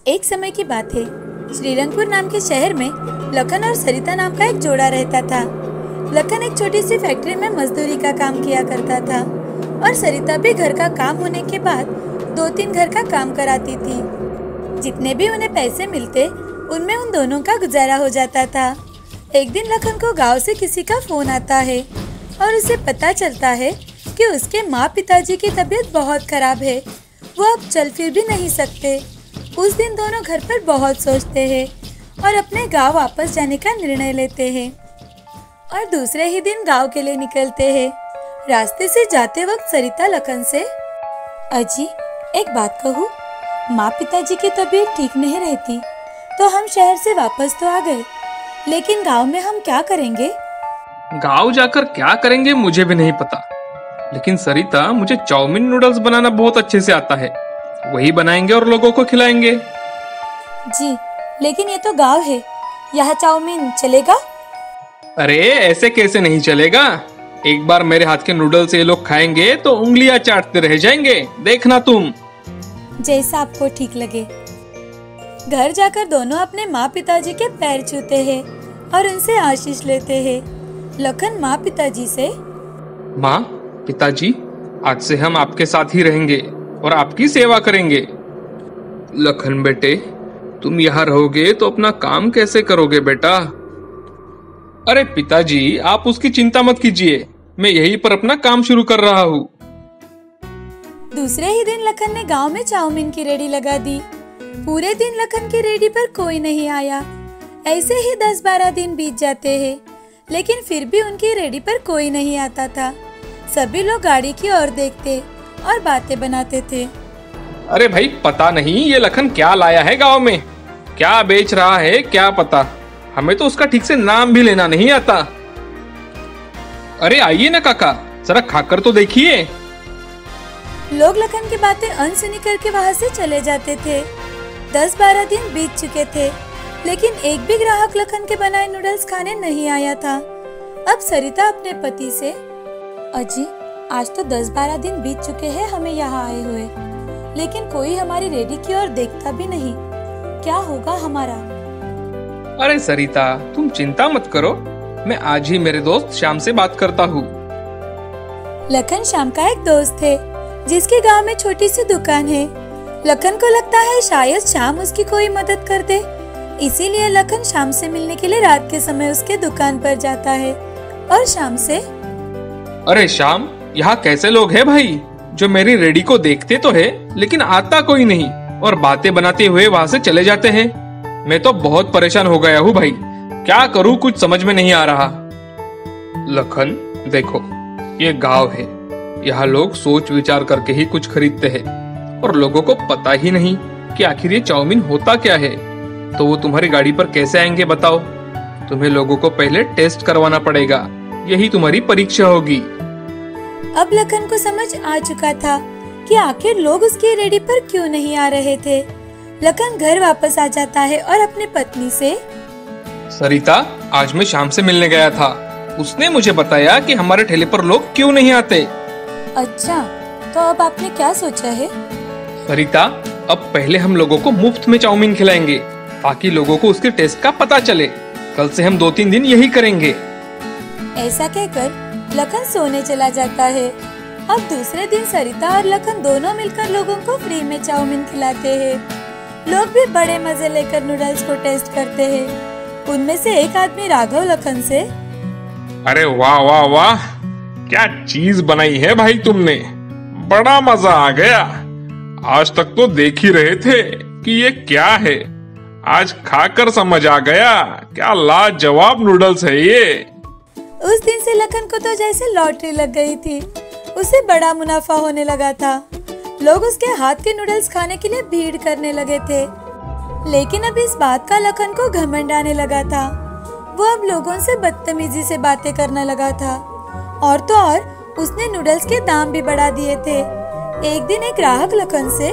एक समय की बात है। श्रीरंगपुर नाम के शहर में लखन और सरिता नाम का एक जोड़ा रहता था। लखन एक छोटी सी फैक्ट्री में मजदूरी का काम किया करता था और सरिता भी घर का काम होने के बाद 2-3 घर का काम कराती थी। जितने भी उन्हें पैसे मिलते उनमें उन दोनों का गुजारा हो जाता था। एक दिन लखन को गांव से किसी का फोन आता है और उसे पता चलता है कि उसके माँ पिताजी की तबीयत बहुत खराब है, वो अब चल फिर भी नहीं सकते। उस दिन दोनों घर पर बहुत सोचते हैं और अपने गांव वापस जाने का निर्णय लेते हैं और दूसरे ही दिन गांव के लिए निकलते हैं। रास्ते से जाते वक्त सरिता लखन से, अजी एक बात कहूँ, माँ पिताजी की तबीयत ठीक नहीं रहती तो हम शहर से वापस तो आ गए, लेकिन गांव में हम क्या करेंगे? गांव जाकर क्या करेंगे मुझे भी नहीं पता, लेकिन सरिता मुझे चाउमीन नूडल्स बनाना बहुत अच्छे से आता है, वही बनाएंगे और लोगों को खिलाएंगे। जी लेकिन ये तो गांव है, यहाँ चाउमीन चलेगा? अरे ऐसे कैसे नहीं चलेगा, एक बार मेरे हाथ के नूडल्स ये लोग खाएंगे तो उंगलियां चाटते रह जाएंगे, देखना तुम। जैसा आपको ठीक लगे। घर जाकर दोनों अपने माँ पिताजी के पैर छूते हैं और उनसे आशीष लेते हैं। लखन माँ पिताजी से, माँ पिताजी आज से हम आपके साथ ही रहेंगे और आपकी सेवा करेंगे। लखन बेटे तुम यहाँ रहोगे तो अपना काम कैसे करोगे बेटा? अरे पिताजी आप उसकी चिंता मत कीजिए, मैं यहीं पर अपना काम शुरू कर रहा हूँ। दूसरे ही दिन लखन ने गांव में चाउमीन की रेडी लगा दी। पूरे दिन लखन की रेडी पर कोई नहीं आया। ऐसे ही 10-12 दिन बीत जाते हैं, लेकिन फिर भी उनकी रेडी पर कोई नहीं आता था। सभी लोग गाड़ी की ओर देखते और बातें बनाते थे। अरे भाई पता नहीं ये लखन क्या लाया है गांव में, क्या बेच रहा है क्या पता, हमें तो उसका ठीक से नाम भी लेना नहीं आता। अरे आइए ना काका, जरा खाकर तो देखिए। लोग लखन की बातें अनसुनी करके वहाँ से चले जाते थे। 10-12 दिन बीत चुके थे, लेकिन एक भी ग्राहक लखन के बनाए नूडल्स खाने नहीं आया था। अब सरिता अपने पति से, अजी आज तो 10-12 दिन बीत चुके हैं हमें यहाँ आए हुए, लेकिन कोई हमारी रेडी की ओर देखता भी नहीं, क्या होगा हमारा? अरे सरिता तुम चिंता मत करो, मैं आज ही मेरे दोस्त श्याम से बात करता हूँ। लखन श्याम का एक दोस्त है जिसके गांव में छोटी सी दुकान है। लखन को लगता है शायद श्याम उसकी कोई मदद कर दे, इसीलिए लखन श्याम से मिलने के लिए रात के समय उसके दुकान पर जाता है और श्याम से, अरे श्याम यहाँ कैसे लोग हैं भाई, जो मेरी रेडी को देखते तो है लेकिन आता कोई नहीं और बातें बनाते हुए वहाँ से चले जाते हैं। मैं तो बहुत परेशान हो गया हूँ भाई, क्या करूँ कुछ समझ में नहीं आ रहा। लखन देखो ये गांव है, यहाँ लोग सोच विचार करके ही कुछ खरीदते हैं और लोगों को पता ही नहीं कि आखिर ये चाउमीन होता क्या है, तो वो तुम्हारी गाड़ी पर कैसे आएंगे बताओ? तुम्हें लोगों को पहले टेस्ट करवाना पड़ेगा, यही तुम्हारी परीक्षा होगी। अब लखन को समझ आ चुका था कि आखिर लोग उसकी रेडी पर क्यों नहीं आ रहे थे। लखन घर वापस आ जाता है और अपनी पत्नी से, सरिता आज मैं शाम से मिलने गया था, उसने मुझे बताया कि हमारे ठेले पर लोग क्यों नहीं आते। अच्छा तो अब आपने क्या सोचा है? सरिता अब पहले हम लोगों को मुफ्त में चाउमीन खिलाएंगे ताकि लोगों को उसके टेस्ट का पता चले। कल से हम 2-3 दिन यही करेंगे। ऐसा कहकर लखन सोने चला जाता है। अब दूसरे दिन सरिता और लखन दोनों मिलकर लोगों को फ्री में चाउमीन खिलाते हैं। लोग भी बड़े मजे लेकर नूडल्स को टेस्ट करते हैं। उनमें से एक आदमी राघव लखन से, अरे वाह वाह वाह, क्या चीज बनाई है भाई तुमने, बड़ा मजा आ गया। आज तक तो देख ही रहे थे कि ये क्या है, आज खाकर समझ आ गया, क्या लाजवाब नूडल्स है ये। उस दिन से लखन को तो जैसे लॉटरी लग गई थी, उसे बड़ा मुनाफा होने लगा था। लोग उसके हाथ के नूडल्स खाने के लिए भीड़ करने लगे थे, लेकिन अब इस बात का लखन को घमंड आने लगा था। वो अब लोगों से बदतमीजी से बातें करने लगा था और तो और उसने नूडल्स के दाम भी बढ़ा दिए थे। एक दिन एक ग्राहक लखन से,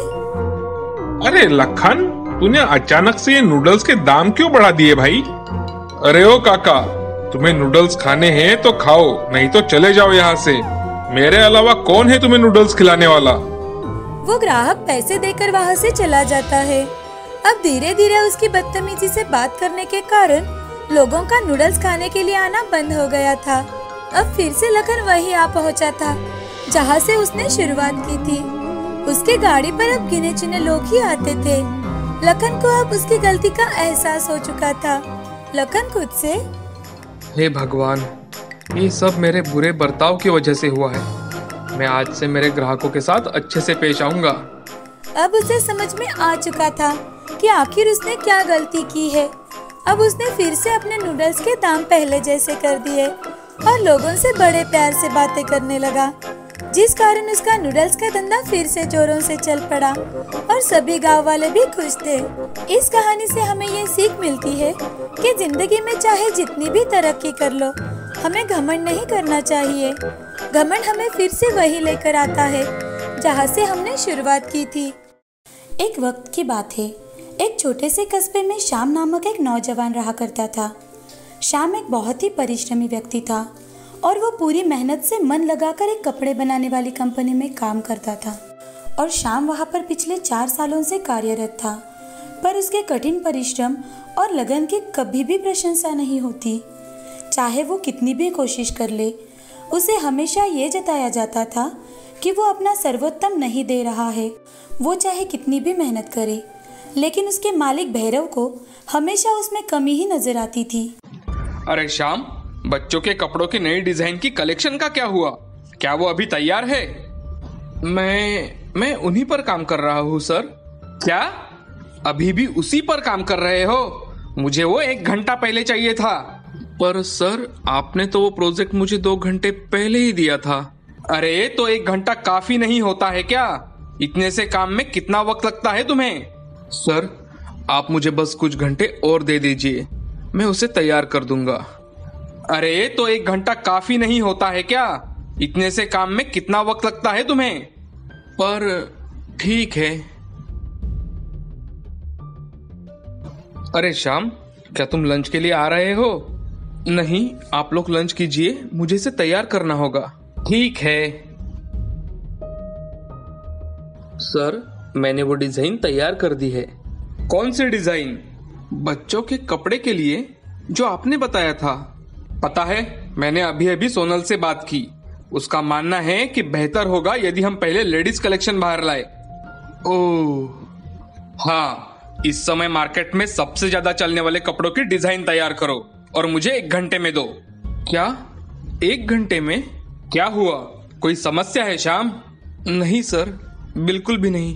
अरे लखन तूने अचानक से ये नूडल्स के दाम क्यों बढ़ा दिए भाई? अरे ओ काका, तुम्हें नूडल्स खाने हैं तो खाओ, नहीं तो चले जाओ यहाँ से, मेरे अलावा कौन है तुम्हें नूडल्स खिलाने वाला? वो ग्राहक पैसे देकर वहाँ से चला जाता है। अब धीरे धीरे उसकी बदतमीजी से बात करने के कारण लोगों का नूडल्स खाने के लिए आना बंद हो गया था। अब फिर से लखन वही आ पहुंचा था जहां से उसने शुरुआत की थी। उसकी गाड़ी पर अब गिने चुने लोग ही आते थे। लखन को अब उसकी गलती का एहसास हो चुका था। लखन खुद से, हे भगवान, ये सब मेरे बुरे बर्ताव की वजह से हुआ है। मैं आज से मेरे ग्राहकों के साथ अच्छे से पेश आऊंगा। अब उसे समझ में आ चुका था कि आखिर उसने क्या गलती की है। अब उसने फिर से अपने नूडल्स के दाम पहले जैसे कर दिए और लोगों से बड़े प्यार से बातें करने लगा, जिस कारण उसका नूडल्स का धंधा फिर से जोरों से चल पड़ा और सभी गांव वाले भी खुश थे। इस कहानी से हमें ये सीख मिलती है कि जिंदगी में चाहे जितनी भी तरक्की कर लो, हमें घमंड नहीं करना चाहिए। घमंड हमें फिर से वही लेकर आता है जहाँ से हमने शुरुआत की थी। एक वक्त की बात है, एक छोटे से कस्बे में श्याम नामक एक नौजवान रहा करता था। श्याम एक बहुत ही परिश्रमी व्यक्ति था और वो पूरी मेहनत से मन लगाकर एक कपड़े बनाने वाली कंपनी में काम करता था। और श्याम वहाँ पर पिछले 4 सालों से कार्यरत था, पर उसके कठिन परिश्रम और लगन की कभी भी प्रशंसा नहीं होती। चाहे वो कितनी भी कोशिश कर ले, उसे हमेशा ये जताया जाता था कि वो अपना सर्वोत्तम नहीं दे रहा है। वो चाहे कितनी भी मेहनत करे, लेकिन उसके मालिक भैरव को हमेशा उसमें कमी ही नजर आती थी। अरे श्याम, बच्चों के कपड़ों की नई डिजाइन की कलेक्शन का क्या हुआ? क्या वो अभी तैयार है? मैं उन्हीं पर काम कर रहा हूँ सर। क्या अभी भी उसी पर काम कर रहे हो? मुझे वो 1 घंटा पहले चाहिए था। पर सर, आपने तो वो प्रोजेक्ट मुझे 2 घंटे पहले ही दिया था। अरे तो 1 घंटा काफी नहीं होता है क्या? इतने से काम में कितना वक्त लगता है तुम्हें? सर, आप मुझे बस कुछ घंटे और दे दीजिए, मैं उसे तैयार कर दूंगा। अरे तो 1 घंटा काफी नहीं होता है क्या? इतने से काम में कितना वक्त लगता है तुम्हें? पर ठीक है। अरे श्याम, क्या तुम लंच के लिए आ रहे हो? नहीं, आप लोग लंच कीजिए, मुझे इसे तैयार करना होगा। ठीक है सर, मैंने वो डिजाइन तैयार कर दी है। कौन सी डिजाइन? बच्चों के कपड़े के लिए जो आपने बताया था। पता है, मैंने अभी अभी सोनल से बात की। उसका मानना है कि बेहतर होगा यदि हम पहले लेडीज कलेक्शन बाहर लाए। ओह हाँ, इस समय मार्केट में सबसे ज्यादा चलने वाले कपड़ों की डिजाइन तैयार करो और मुझे 1 घंटे में दो। क्या 1 घंटे में? क्या हुआ, कोई समस्या है श्याम? नहीं सर, बिल्कुल भी नहीं।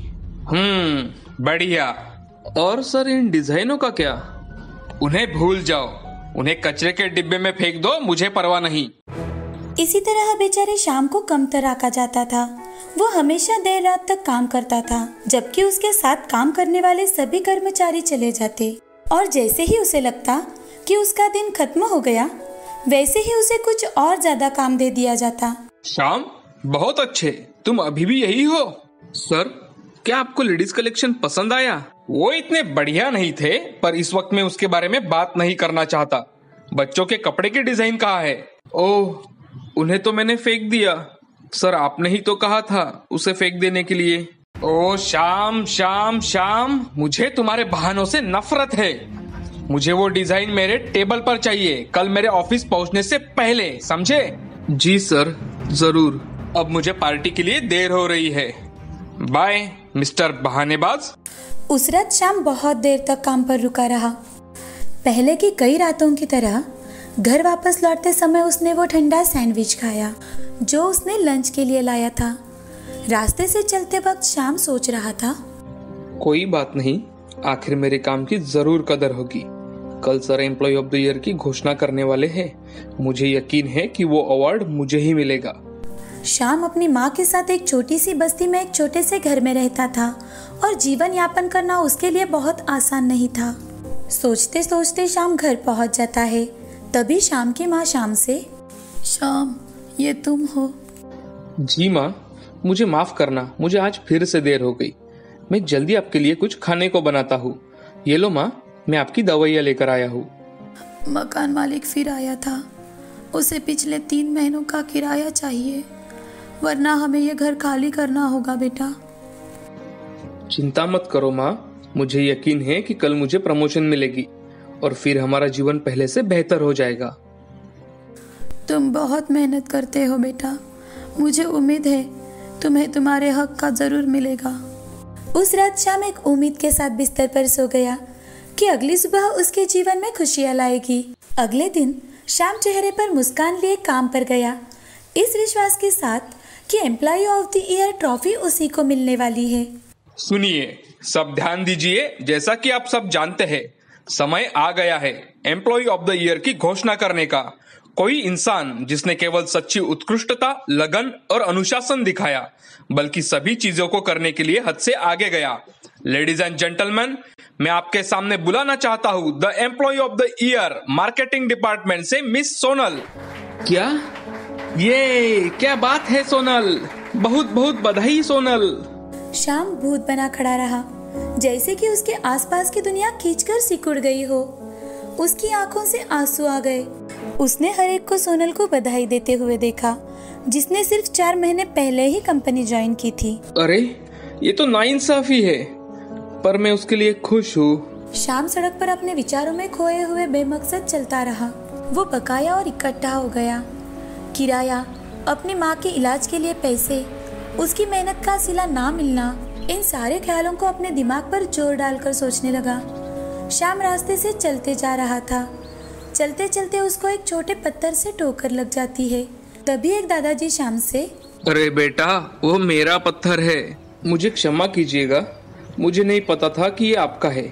बढ़िया। और सर, इन डिजाइनों का क्या? उन्हें भूल जाओ, उन्हें कचरे के डिब्बे में फेंक दो, मुझे परवाह नहीं। इसी तरह बेचारे श्याम को कमतर आका जाता था। वो हमेशा देर रात तक काम करता था, जबकि उसके साथ काम करने वाले सभी कर्मचारी चले जाते। और जैसे ही उसे लगता कि उसका दिन खत्म हो गया, वैसे ही उसे कुछ और ज्यादा काम दे दिया जाता। श्याम, बहुत अच्छे, तुम अभी भी यही हो? सर, क्या आपको लेडीज कलेक्शन पसंद आया? वो इतने बढ़िया नहीं थे, पर इस वक्त मैं उसके बारे में बात नहीं करना चाहता। बच्चों के कपड़े की डिजाइन कहाँ है? ओह, उन्हें तो मैंने फेंक दिया। सर, आपने ही तो कहा था उसे फेंक देने के लिए। ओह श्याम श्याम श्याम, मुझे तुम्हारे बहानों से नफरत है। मुझे वो डिजाइन मेरे टेबल पर चाहिए, कल मेरे ऑफिस पहुंचने से पहले, समझे? जी सर, जरूर। अब मुझे पार्टी के लिए देर हो रही है। बाय मिस्टर बहानेबाज। उस रात श्याम बहुत देर तक काम पर रुका रहा। पहले की कई रातों की तरह घर वापस लौटते समय उसने वो ठंडा सैंडविच खाया जो उसने लंच के लिए लाया था। रास्ते से चलते वक्त श्याम सोच रहा था, कोई बात नहीं, आखिर मेरे काम की जरूर कदर होगी। कल sir employee of the year की घोषणा करने वाले हैं। मुझे यकीन है कि वो अवार्ड मुझे ही मिलेगा। श्याम अपनी माँ के साथ एक छोटी सी बस्ती में एक छोटे से घर में रहता था और जीवन यापन करना उसके लिए बहुत आसान नहीं था। सोचते सोचते श्याम घर पहुंच जाता है। तभी श्याम की माँ श्याम से, श्याम, ये तुम हो? जी माँ, मुझे माफ करना, मुझे आज फिर से देर हो गई। मैं जल्दी आपके लिए कुछ खाने को बनाता हूँ। ये लो माँ, मैं आपकी दवाइयाँ लेकर आया हूँ। मकान मालिक फिर आया था। उसे पिछले 3 महीनों का किराया चाहिए, वरना हमें ये घर खाली करना होगा बेटा। चिंता मत करो माँ, मुझे यकीन है कि कल मुझे प्रमोशन मिलेगी और फिर हमारा जीवन पहले से बेहतर हो जाएगा। तुम बहुत मेहनत करते हो बेटा, मुझे उम्मीद है तुम्हें तुम्हारे हक का जरूर मिलेगा। उस रात शाम एक उम्मीद के साथ बिस्तर पर सो गया कि अगली सुबह उसके जीवन में खुशियां लाएगी। अगले दिन शाम चेहरे पर मुस्कान लिए काम पर गया, इस विश्वास के साथ कि employee of the year trophy उसी को मिलने वाली है। सुनिए, सब ध्यान दीजिए। जैसा कि आप सब जानते हैं, समय आ गया है एम्प्लॉय ऑफ द ईयर की घोषणा करने का। कोई इंसान जिसने केवल सच्ची उत्कृष्टता, लगन और अनुशासन दिखाया, बल्कि सभी चीजों को करने के लिए हद से आगे गया। लेडीज एंड जेंटलमैन, मैं आपके सामने बुलाना चाहता हूँ the employee of the year marketing department से मिस सोनल। क्या? ये क्या बात है सोनल, बहुत बहुत बधाई सोनल। शाम भूत बना खड़ा रहा, जैसे कि उसके आसपास की दुनिया खींचकर सिकुड़ गई हो। उसकी आंखों से आंसू आ गए। उसने हर एक को सोनल को बधाई देते हुए देखा, जिसने सिर्फ 4 महीने पहले ही कंपनी ज्वाइन की थी। अरे ये तो नाइंसाफी है, पर मैं उसके लिए खुश हूँ। शाम सड़क पर अपने विचारों में खोए हुए बेमकसद चलता रहा। वो बकाया और इकट्ठा हो गया। किराया, अपनी माँ के इलाज के लिए पैसे, उसकी मेहनत का सिला ना मिलना, इन सारे ख्यालों को अपने दिमाग पर जोर डालकर सोचने लगा। शाम रास्ते से चलते जा रहा था। चलते चलते उसको एक छोटे पत्थर से ठोकर लग जाती है। तभी एक दादाजी शाम से, अरे बेटा, वो मेरा पत्थर है, मुझे क्षमा कीजिएगा, मुझे नहीं पता था कि ये आपका है।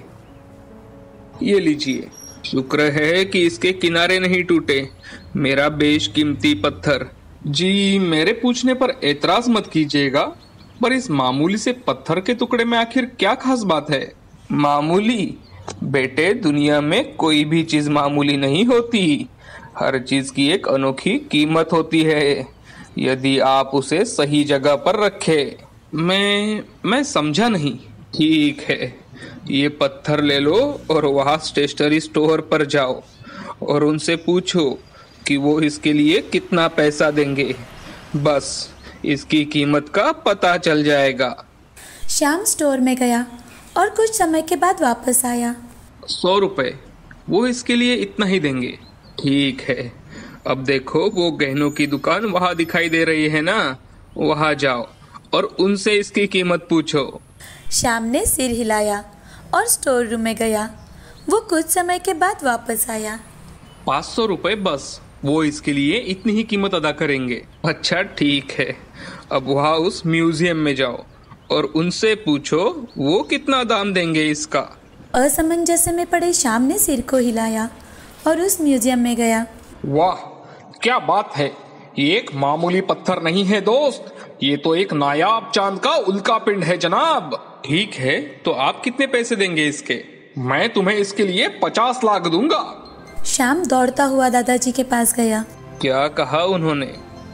ये लीजिए, शुक्र है कि इसके किनारे नहीं टूटे, मेरा बेशकीमती पत्थर। जी, मेरे पूछने पर एतराज मत कीजिएगा, पर इस मामूली से पत्थर के टुकड़े में आखिर क्या खास बात है? मामूली? बेटे, दुनिया में कोई भी चीज मामूली नहीं होती। हर चीज की एक अनोखी कीमत होती है, यदि आप उसे सही जगह पर रखें। मैं समझा नहीं। ठीक है, ये पत्थर ले लो और वहाँ स्टेशनरी स्टोर पर जाओ और उनसे पूछो कि वो इसके लिए कितना पैसा देंगे। बस इसकी कीमत का पता चल जाएगा। शाम स्टोर में गया और कुछ समय के बाद वापस आया। 100 रुपए, वो इसके लिए इतना ही देंगे। ठीक है, अब देखो वो गहनों की दुकान वहाँ दिखाई दे रही है ना, वहाँ जाओ और उनसे इसकी कीमत पूछो। शाम ने सिर हिलाया और स्टोर रूम में गया। वो कुछ समय के बाद वापस आया। 500 रुपए बस, वो इसके लिए इतनी ही कीमत अदा करेंगे। अच्छा ठीक है, अब वहाँ उस म्यूजियम में जाओ और उनसे पूछो वो कितना दाम देंगे इसका। असमंजस में पड़े शाम ने सिर को हिलाया और उस म्यूजियम में गया। वाह, क्या बात है, ये एक मामूली पत्थर नहीं है दोस्त, ये तो एक नायाब चांद का उल्का पिंड है जनाब। ठीक है, तो आप कितने पैसे देंगे इसके? मैं तुम्हें इसके लिए 50 लाख दूंगा। शाम दौड़ता हुआ दादाजी के पास गया। क्या कहा उन्होंने?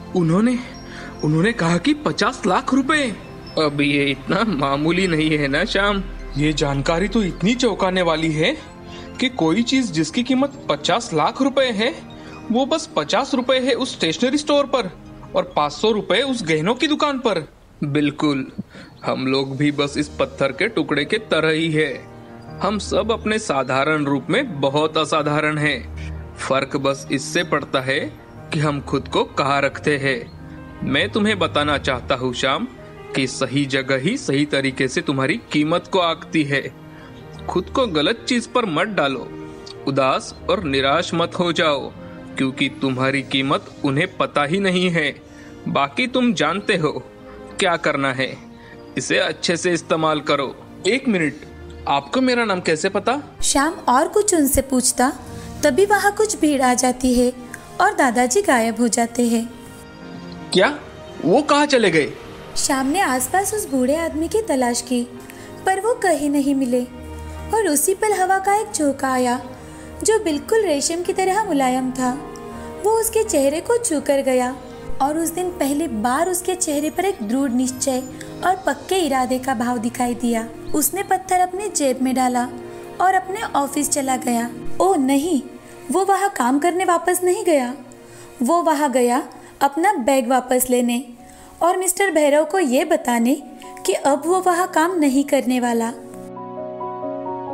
उन्होंने कहा कि 50 लाख रुपए। अब ये इतना मामूली नहीं है ना श्याम। ये जानकारी तो इतनी चौंकाने वाली है कि कोई चीज जिसकी कीमत 50 लाख रुपए है, वो बस 50 रुपए है उस स्टेशनरी स्टोर पर और 500 रुपए उस गहनों की दुकान पर। बिल्कुल, हम लोग भी बस इस पत्थर के टुकड़े के तरह ही है। हम सब अपने साधारण रूप में बहुत असाधारण हैं। फर्क बस इससे पड़ता है कि हम खुद को कहाँ रखते हैं। मैं तुम्हें बताना चाहता हूँ श्याम कि सही जगह ही सही तरीके से तुम्हारी कीमत को आंकती है। खुद को गलत चीज पर मत डालो, उदास और निराश मत हो जाओ, क्योंकि तुम्हारी कीमत उन्हें पता ही नहीं है। बाकी तुम जानते हो क्या करना है, इसे अच्छे से इस्तेमाल करो। 1 मिनट, आपको मेरा नाम कैसे पता? श्याम और कुछ उनसे पूछता, तभी वहाँ कुछ भीड़ आ जाती है और दादाजी गायब हो जाते हैं। क्या? वो कहाँ चले गए? श्याम ने आसपास उस बूढ़े आदमी की तलाश की, पर वो कहीं नहीं मिले। और उसी पल हवा का एक झोंका आया जो बिल्कुल रेशम की तरह मुलायम था। वो उसके चेहरे को छू कर गया और उस दिन पहली बार उसके चेहरे पर एक दृढ़ निश्चय और पक्के इरादे का भाव दिखाई दिया। उसने पत्थर अपनी जेब में डाला और अपने ऑफिस चला गया। ओह नहीं, वो वहाँ काम करने वापस नहीं गया। वो वहाँ गया अपना बैग वापस लेने और मिस्टर भैरव को ये बताने कि अब वो वहाँ काम नहीं करने वाला।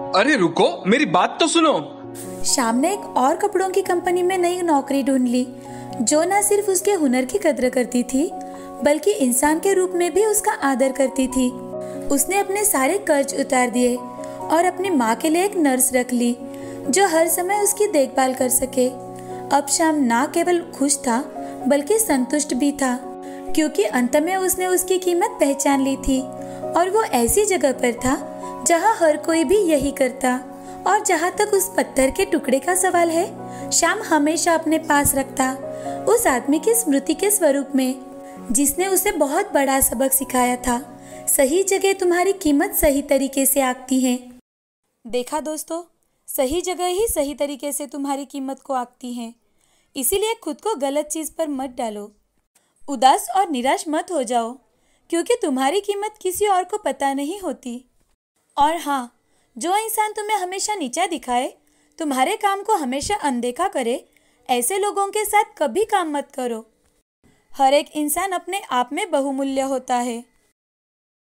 अरे रुको, मेरी बात तो सुनो। श्याम ने एक और कपड़ों की कंपनी में नई नौकरी ढूंढ ली, जो न सिर्फ उसके हुनर की कद्र करती थी, बल्कि इंसान के रूप में भी उसका आदर करती थी। उसने अपने सारे कर्ज उतार दिए और अपनी माँ के लिए एक नर्स रख ली, जो हर समय उसकी देखभाल कर सके। अब श्याम ना केवल खुश था, बल्कि संतुष्ट भी था, क्योंकि अंत में उसने उसकी कीमत पहचान ली थी और वो ऐसी जगह पर था जहाँ हर कोई भी यही करता। और जहाँ तक उस पत्थर के टुकड़े का सवाल है, श्याम हमेशा अपने पास रखता उस आदमी की स्मृति के स्वरूप में, जिसने उसे बहुत बड़ा सबक सिखाया था। सही जगह तुम्हारी कीमत सही तरीके से आंकती है। देखा दोस्तों, सही जगह ही सही तरीके से तुम्हारी कीमत को आंकती है। इसीलिए खुद को गलत चीज पर मत डालो। उदास और निराश मत हो जाओ, क्योंकि तुम्हारी कीमत किसी और को पता नहीं होती। और हाँ, जो इंसान तुम्हें हमेशा नीचा दिखाए, तुम्हारे काम को हमेशा अनदेखा करे, ऐसे लोगों के साथ कभी काम मत करो। हर एक इंसान अपने आप में बहुमूल्य होता है।